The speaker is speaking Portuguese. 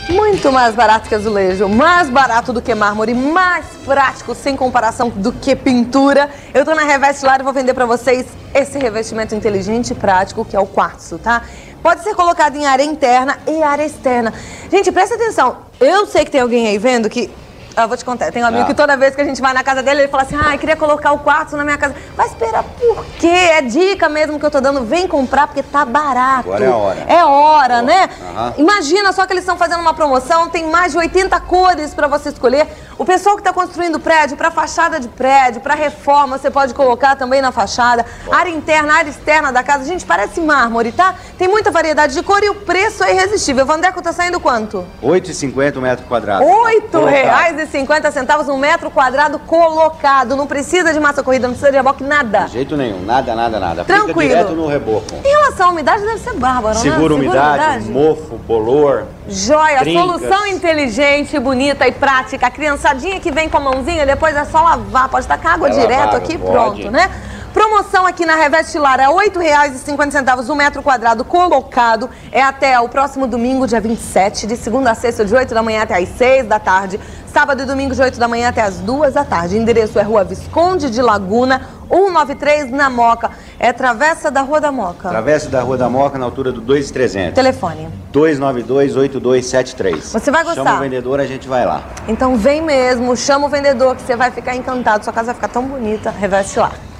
Muito mais barato que azulejo, mais barato do que mármore, mais prático, sem comparação, do que pintura. Eu tô na Reveste Lar e vou vender pra vocês esse revestimento inteligente e prático, que é o quartzo, tá? Pode ser colocado em área interna e área externa. Gente, presta atenção. Eu sei que tem alguém aí vendo que... Eu vou te contar, tem um amigo que toda vez que a gente vai na casa dele, ele fala assim, queria colocar o quartzo na minha casa. Vai esperar por quê? É dica mesmo que eu tô dando, vem comprar porque tá barato. Agora é a hora. É hora, né? Imagina só que eles estão fazendo uma promoção, tem mais de 80 cores pra você escolher. O pessoal que tá construindo prédio, pra fachada de prédio, pra reforma, você pode colocar também na fachada. Área interna, área externa da casa. Gente, parece mármore, tá? Tem muita variedade de cor e o preço é irresistível. Vandeco tá saindo quanto? R$ 8,50 o metro quadrado. R$8,50 um metro quadrado colocado. Não precisa de massa corrida, não precisa de reboque, nada. De jeito nenhum, nada. Tranquilo. Fica direto no reboco. Em relação à umidade, deve ser bárbaro, Segura né? umidade, mofo, bolor. Joia, trincas. Solução inteligente, bonita e prática. A criançadinha que vem com a mãozinha, depois é só lavar. Pode tacar água direto aqui, pronto, né? Promoção aqui na Reveste Lar é R$ 8,50 o metro quadrado colocado. É até o próximo domingo, dia 27, de segunda a sexta, de 8 da manhã até as 6 da tarde. Sábado e domingo, de 8 da manhã até as 2 da tarde. Endereço é Rua Visconde de Laguna, 193, na Moca. É Travessa da Rua da Moca. Travessa da Rua da Moca, na altura do 2,300. Telefone. 292-8273. Você vai gostar. Chama o vendedor, a gente vai lá. Então vem mesmo, chama o vendedor que você vai ficar encantado. Sua casa vai ficar tão bonita. Reveste Lar.